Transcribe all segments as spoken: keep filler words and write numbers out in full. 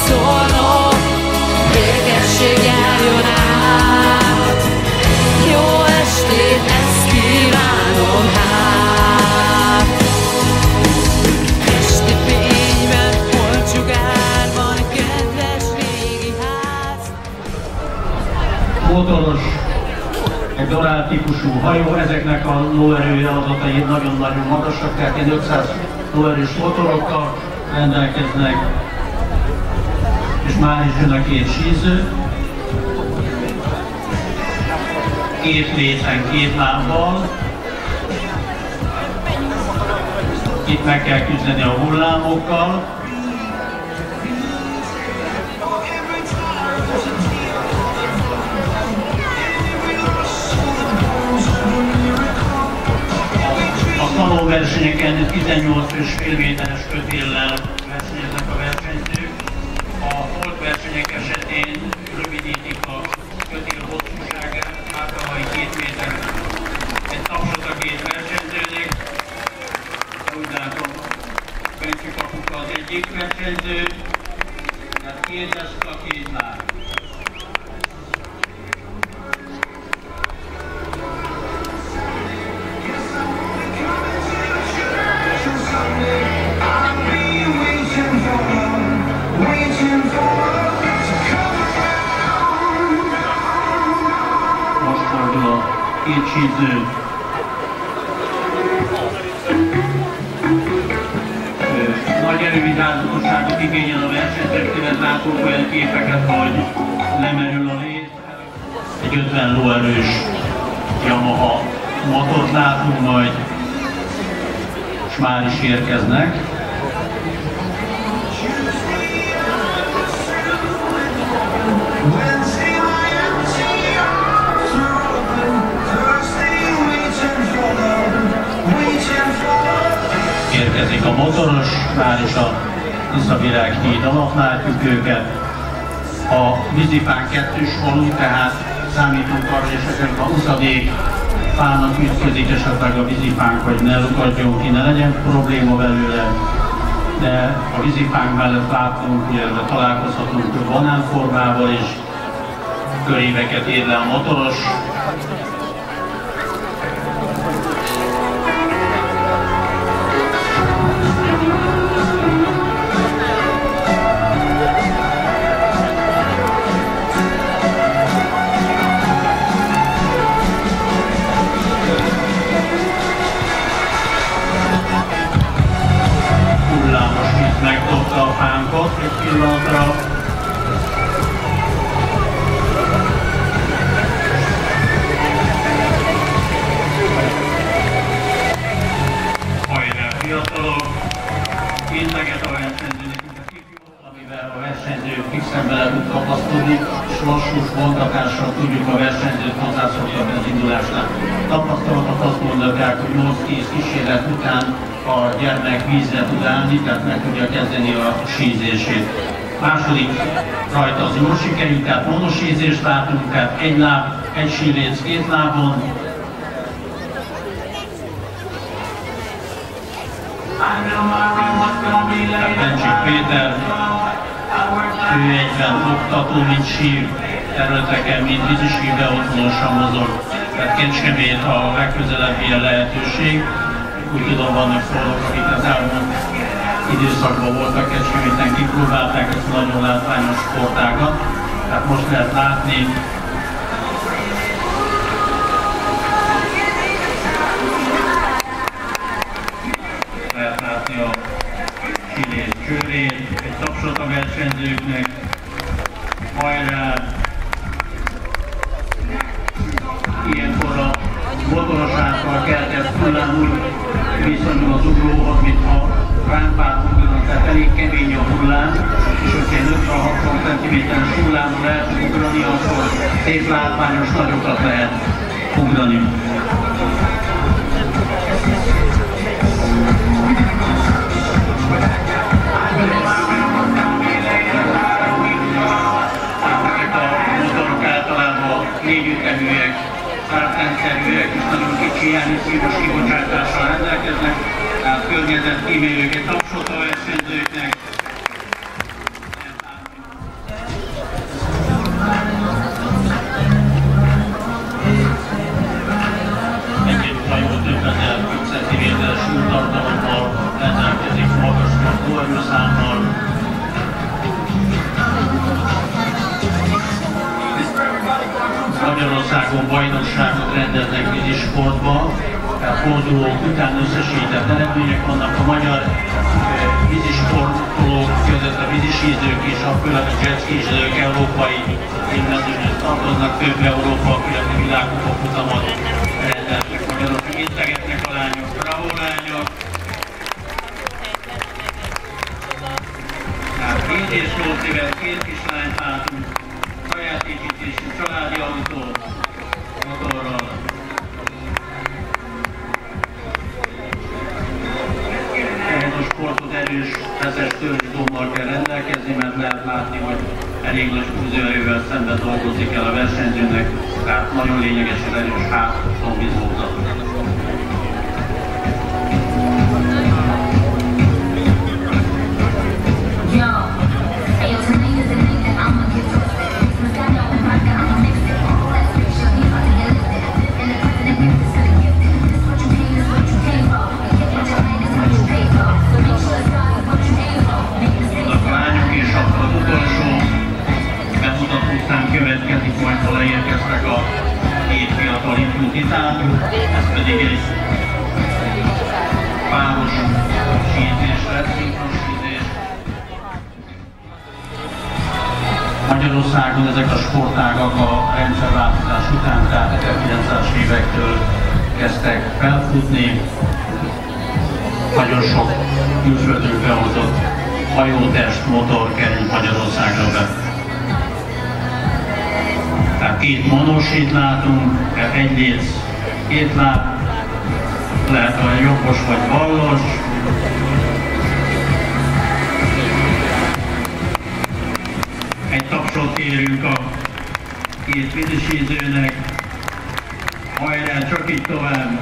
szólnom, békesség járjon át. Jó estét, ezt kívánom hát. Esti fényben, holtsugárban, kedves régi ház. Motoros, egy Dorál típusú hajó, ezeknek a lóerő adatai nagyon-nagyon magasak, tehát ilyen ötszáz lóerős motorokkal rendelkeznek, és már is jön a két síző. Két lécen, két lábbal. Itt meg kell küzdeni a hullámokkal. A kanóversenyeken tizennyolc és fél méteres kötéllel versenyeznek a versenyzők. A foltversenyek esetén rövidítik a kötél hosszúságát, általában két méter. Egy tapsot a két versenyzőnek. Úgy látom, Bencsi Kapuka az egyik versenyző, tehát két deszka, két láb. Két síző nagy erővigyázatosságot igényel a versenyzőktől, látunk olyan képeket, hogy lemerül a lét. Egy ötven lóerős Yamaha motort látunk majd, és már is érkeznek. Érkezik a motoros, már is a Tiszavirág híd alatt látjuk őket. A vízipánk kettős falu, tehát számítunk arra, és esetleg a huszadék fának ütközik esetleg a vízipánk, hogy ne lukadjon ki, ne legyen probléma belőle. De a vízipánk mellett látunk, illetve találkozhatunk banánformával is, köréveket ér le a motoros. Megdobta a pánkot egy pillanatra. Hajrá fiatalok! Integet a versenyzőnek, mint a kifjó, amivel a versenyző fixen bele tud kapaszkodni, és lassús vontatással tudjuk a versenyzőt hozzászoktatni az indulásnál. Tapasztalatok azt mondják, hogy nyolc-tíz kísérlet után a gyermek vízre tud állni, tehát meg tudja kezdeni a sízését. Második rajta az jól sikerült, tehát monosízést látunk, tehát egy láb, egy síléc, két lábon. Bencsik Péter, ő egyben oktató, mint sír területeken, mint vízisírbe otthonosan mozog. Tehát Kecskemét a legközelebbi a lehetőség. Úgy tudom, vannak szólók, akik az elmúlt időszakban voltak Kecskeméten, kipróbálták ezt a nagyon látványos sportágat. Tehát most lehet látni, lehet látni a sílész csőrét, egy tapsot a versenyzőknek. Hajrá! Ilyenkor a motoros által keltett hullám úgy viszonyul az uglóhoz, mintha rámpát ugrana, tehát elég kemény a hullám, és hogyha egy ötven-hatvan centiméteres hullámon lehet ugrani, akkor szép látványos nagyokat lehet ugrani. Négyüteműek, pártrendszerűek és nagyon kicsi emissziós kibocsátással rendelkeznek, tehát környezetkímélők, egy tapsot a versenyzőknek. Magyarországon bajnokságot rendeznek vízisportban, tehát fordulók után összesített eredmények vannak a magyar vízisportolók között, a vízisízők és a főleg a jetskízők európai filmmezőnyhöz tartoznak, több Európa, különböző világkupa futamot rendeznek Magyarországon, integetnek a lányok, bravo lányok! Tehát két és nyolc éves, két kislányt látunk, saját építésű családi autó, motorral. Ehhez a sportot erős, feszes törzsdómmal kell rendelkezni, mert lehet látni, hogy elég nagy húzóerővel szemben dolgozik el a versenyzőnek, tehát nagyon lényeges az erős hátlombizózat. Következik majd, ha leérkeztek a két fiatal ifjú titánok, ez pedig egy páros sízés lesz, szinkronízés. Magyarországon ezek a sportágak a rendszerváltozás után, tehát ezerkilencszázas évektől kezdtek felfutni. Nagyon sok külföldről behozott hajótest, motor került Magyarországra be. Tehát két monosít látunk, egy léc, két láb, lehet olyan jobbos vagy ballos. Egy tapsot kérünk a két vízisízőnek, hajrá, csak így tovább.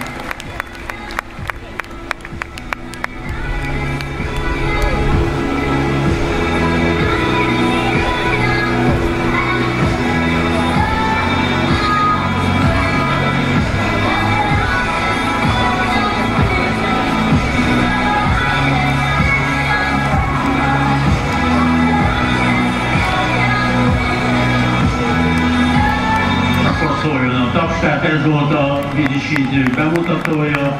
Tehát ez volt a vízisíző bemutatója.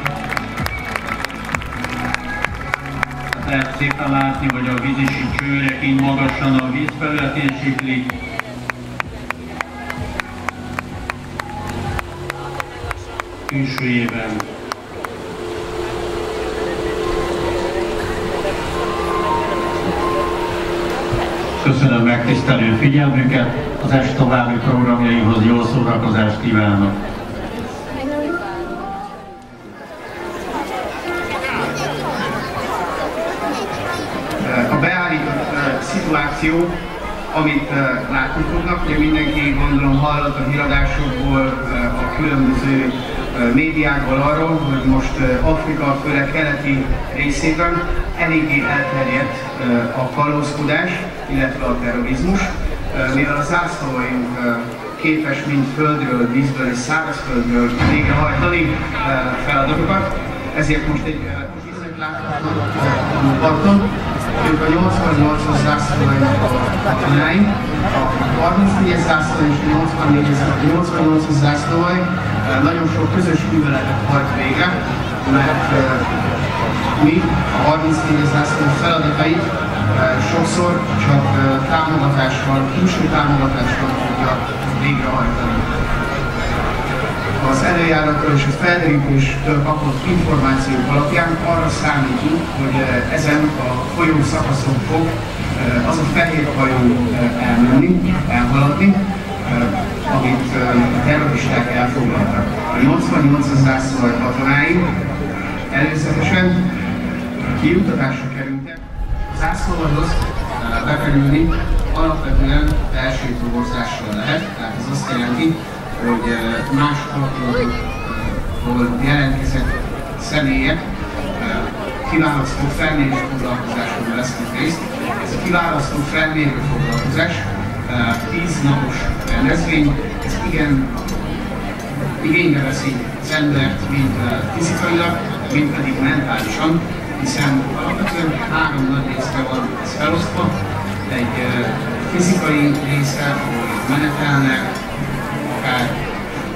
Lehet szépen látni, hogy a vízisi csőre kint magasan a víz felületén siklik. Külsőjében. Köszönöm megtisztelő figyelmüket, az est további programjaihoz jó szórakozást kívánok! A beállított szituáció, amit látni tudnak, ugye mindenki gondolom hallott a híradásokból, a különböző médiákból arról, hogy most Afrika, főleg keleti részében eléggé elterjedt a kalózkodás, illetve a terrorizmus, mivel a zászlóink képes mind földről, vízből és szárazföldről végrehajtani feladatokat, ezért most egy bizony látható a parton, ők a nyolcvannyolcas zászlóink a katonáink, a harmincnégyes zászlóink és a nyolcvannyolcas zászlóink nagyon sok közös műveletet hajt végre, mert mi a harmincnégyes zászló feladatait sokszor csak támogatással, külső támogatással tudja végrehajtani. Az előjáratról és a felderítéstől kapott információk alapján arra számítunk, hogy ezen a folyó szakaszon fog az a fehér hajó elmenni, elhaladni, amit a terroristák elfoglaltak. A nyolcvannyolcas zászló katonái előzetesen kiutatásra kerültek. A zászlóhoz bekerülni alapvetően belső toborzással lehet, tehát ez azt jelenti, hogy más alkalmakból jelentkezett személyek kiválasztó felmérő foglalkozáson vesznek részt. Ez a kiválasztó felmérő foglalkozás tíz napos rendezvény, ez igen igénybe veszi az embert, mind fizikailag, mind pedig mentálisan, hiszen alapvetően három nagy részre van ez felosztva. Egy fizikai része, ahol menetelnek, akár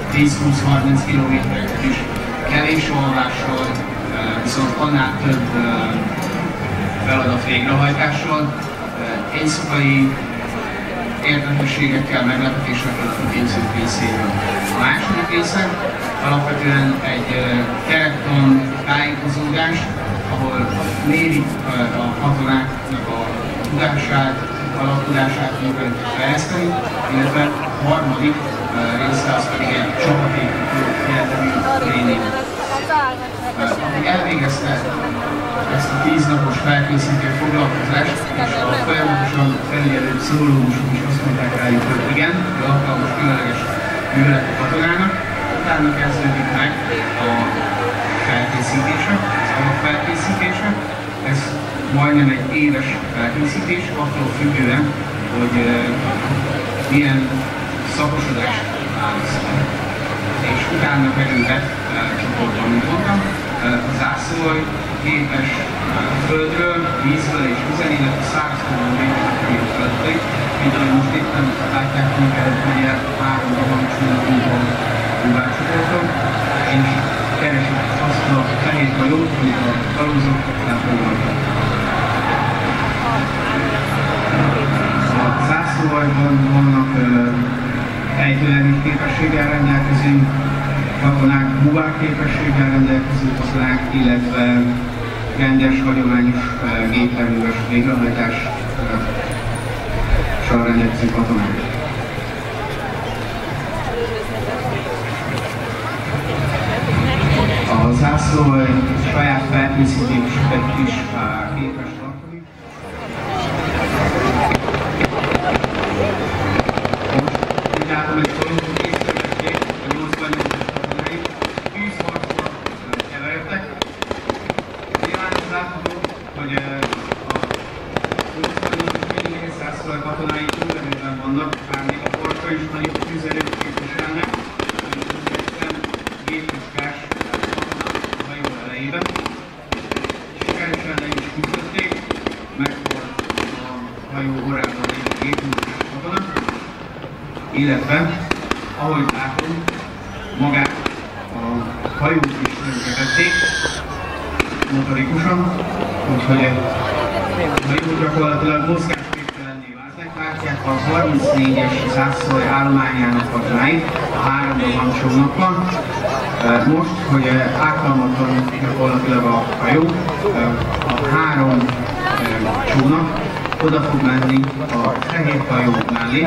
tíz-húsz-harminc kilométereket is kevés alvással, viszont annál több feladat végrehajtással, éjszakai érdekességekkel, meglepetésekkel a képzők részéről. A második része alapvetően egy kerektan tájékozódás, ahol mérik a katonáknak a tudását, alaptudását tudjuk fejleszteni, illetve a harmadik része az pedig egy csapatépítő jellegű tréning. Aki elvégezte ezt a tíz napos felkészítő foglalkozást, és a folyamatosan felügyelő pszichológusok is azt mondták rájuk, hogy igen, hogy alkalmas különleges művelet a katonának, utána kezdődik meg a felkészítése, az alapfelkészítése. Ez majdnem egy éves felkészítés, attól függően, hogy uh, milyen szakosodást válaszol. És utána kerülhet uh, csoportban, mint mondtam, uh, a zászlói képes uh, földről, vízből és vizen, illetve szárazföldön végezett a feladatait, mint ahogy most éppen látják minket, hogy három rohamcsúlyunkban búvárcsoporton, és keresik azt a fehér hajót, amit a kalózok elfoglaltak. A zászlóajban vannak uh, ejtőernyő képességgel rendelkező katonák, búvár képességgel rendelkező katonák, illetve rendes, hagyományos uh, gépjárműves végrehajtással uh, rendelkező katonák. A zászló saját felkészítéseket is uh, képes tartani. Most úgy látom, hogy szólókon készülhették a nyolcvannyolcas katonái, tűzharcba keveredtek. Nyilván az látható, hogy uh, a nyolcvannyolcas mindig zászló katonái túlerőben vannak, bár még a porta is nagyobb tűzerőt képviselnek, géppuskás sikeresen le is küzdötték, megvolt a hajó orrában egy gépmunkás katona, illetve, ahogy látom, magát a hajót is tönkretették motorikusan, úgyhogy a hajó gyakorlatilag mozgásképtelenné váltak. Látják a harmincnégyes zászlói állományának katonáit, a három rohamcsónakkal. Most, hogy ártalmatlan gyakorlatilag a hajó, a három csónak oda fog menni a fehér hajó mellé,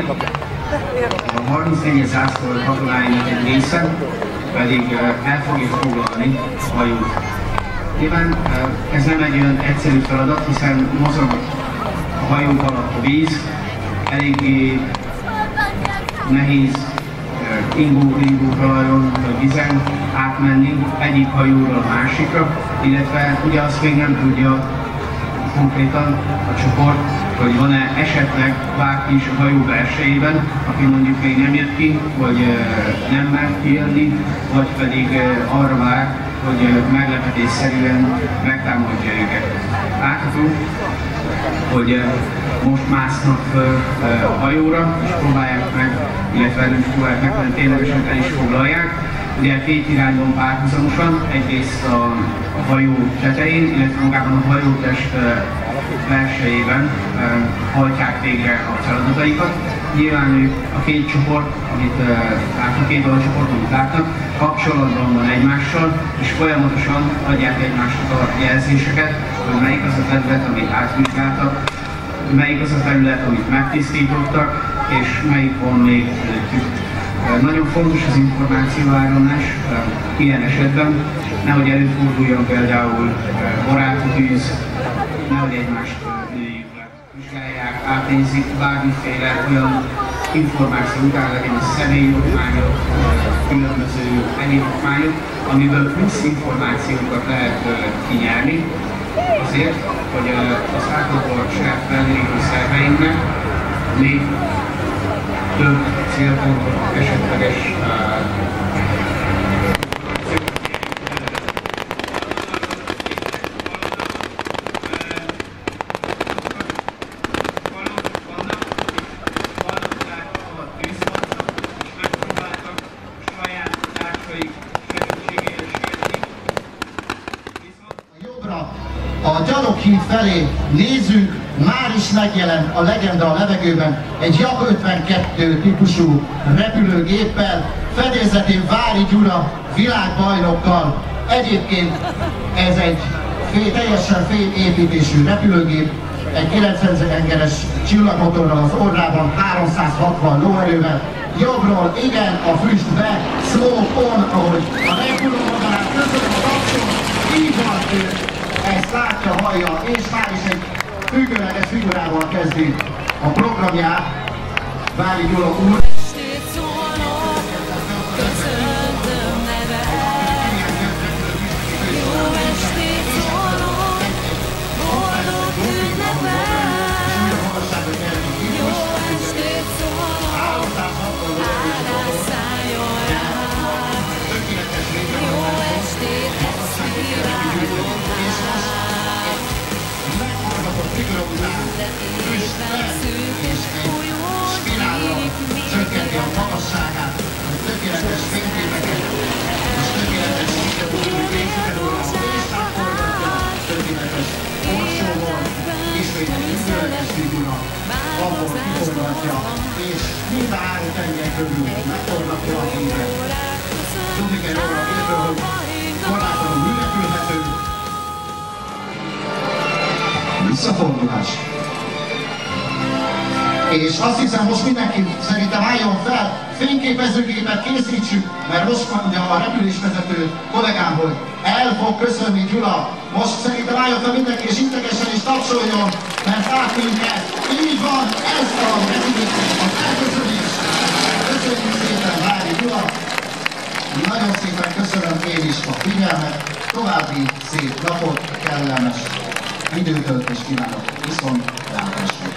a harmincnégyes zászló katonáinak egy része pedig el fogja foglalni a hajót. Nyilván ez nem egy olyan egyszerű feladat, hiszen mozog a hajó alatt a víz, eléggé nehéz ingó, ingó talajon vagy vizen átmenni egyik hajóról a másikra, illetve ugye azt még nem tudja konkrétan a csoport, hogy van-e esetleg bárki is a hajó belsejében, aki mondjuk még nem jött ki, vagy nem mer kijönni, vagy pedig arra vár, hogy meglepetésszerűen megtámadja őket. Látható, hogy most másznak föl a hajóra, és próbálják meg, illetve nem is próbálják meg, hanem ténylegesen el is foglalják. Ugye két irányban párhuzamosan, egyrészt a, a hajó tetején, illetve magában a hajótest belsejében hajtják végre a feladataikat. Nyilván ők a két csoport, amit látnak, két alcsoport, amit látnak, kapcsolatban van egymással, és folyamatosan adják egymásnak a jelzéseket, hogy melyik az a terület, amit átvizsgáltak, melyik az a terület, amit megtisztítottak, és melyik van még előttük. Nagyon fontos az információáramlás ilyen esetben, nehogy előforduljon például baráti tűz, nehogy egymást lőjük le, vizsgálják, átnézik bármiféle olyan információ után, legyen a személyi okmányok, különböző egyéb okmányok, amiből plusz információkat lehet kinyerni, azért, hogy az átlagolt saját felderítő szerveinknek még több célpontot, esetleges uh, saját kint felé nézzünk, már is megjelent a legenda a levegőben egy JAG ötvenkettő típusú repülőgéppel, fedélzetén Vári Gyula világbajnokkal. Egyébként ez egy fél, teljesen félépítésű repülőgép, egy kilencven hengeres csillagmotorral az orrában, háromszázhatvan lóerővel. Jobbról igen, a füstbe, smoke on, ahogy a repülő oldalán között a kapcsol, így van ő, ezt látja, hallja, és már is egy függőleges figurával kezdi a programját. Vári Gyula úr. Estét szólok, köszöntöm neved. Jó estét szólok, boldog ünnepel. Jó estét szólok, áldás szálljon rád. Jó estét, ezt kívánok hát. Életében szűk és fújós nyílik Csökkenti a minden. magasságát, a tökéletes fényképeket, és tökéletes videókészítőket, és átforgatja a tökéletes orsóval, ismét egy ügyőleges figura, abból kiforgatja, és mind a három tenger körül megforgatja a híret. Tudni kell róla a képről, hogy korlátlanul ünnepülhető. Visszafordulás. És azt hiszem, most mindenki szerintem álljon fel, fényképezőgépet készítsük, mert most mondja a repülésvezető kollégám, hogy el fog köszönni Gyula. Most szerintem álljon fel mindenki, és integesen is tapsoljon, mert lát minket. Így van, ez van, ez így az elköszönés. Köszönjük szépen, Vári Gyula. Nagyon szépen köszönöm én is a figyelmet. További szép napot, kellemes időtöltést kívánok. Viszont látásra.